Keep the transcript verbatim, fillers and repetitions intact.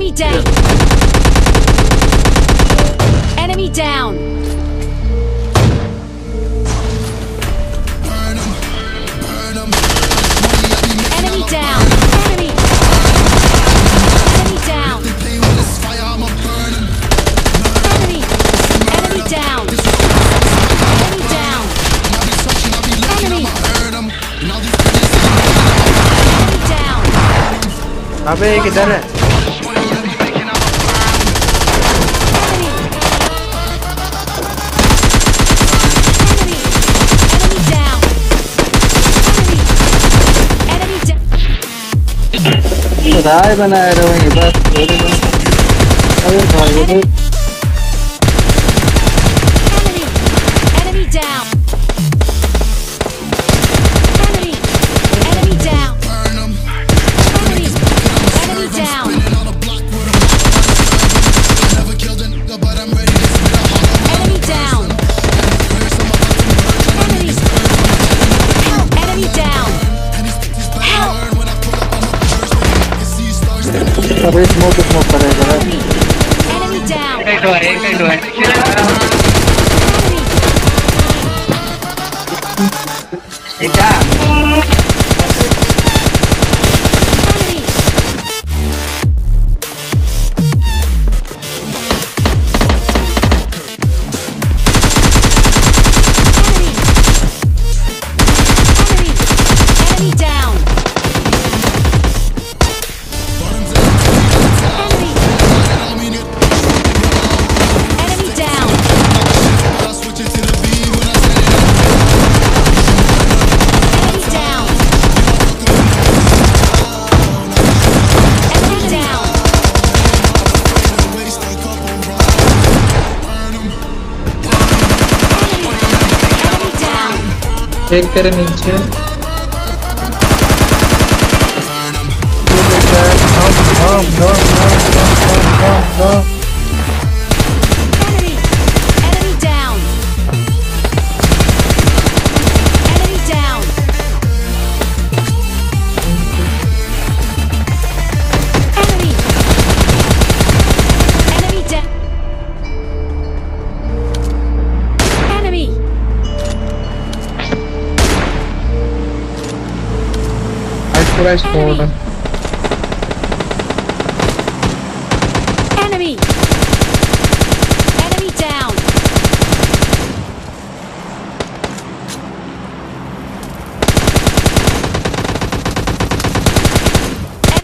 Enemy down. Enemy down. Enemy down. Enemy. Enemy down. Enemy. Enemy down. Enemy down. Enemy. Enemy down. अबे किधर है? राय बनाए रहेंगे बस अरे भाई Enemy. Enemy down. Enemy. Enemy down. Enemy. Enemy down. Enemy down. Enemy. Help. Enemy down. Help. अबे smoke smoke करेगा Enemy. Enemy down. एक तो है एक तो है Enemy. एक क्या Enemy. Enemy. Enemy down. Enemy. Enemy down. Enemy down. Enemy down. Enemy down. एक तेरे नीचे Enemy. Enemy down. Enemy down. Enemy. Enemy down. Enemy. I swear I scored.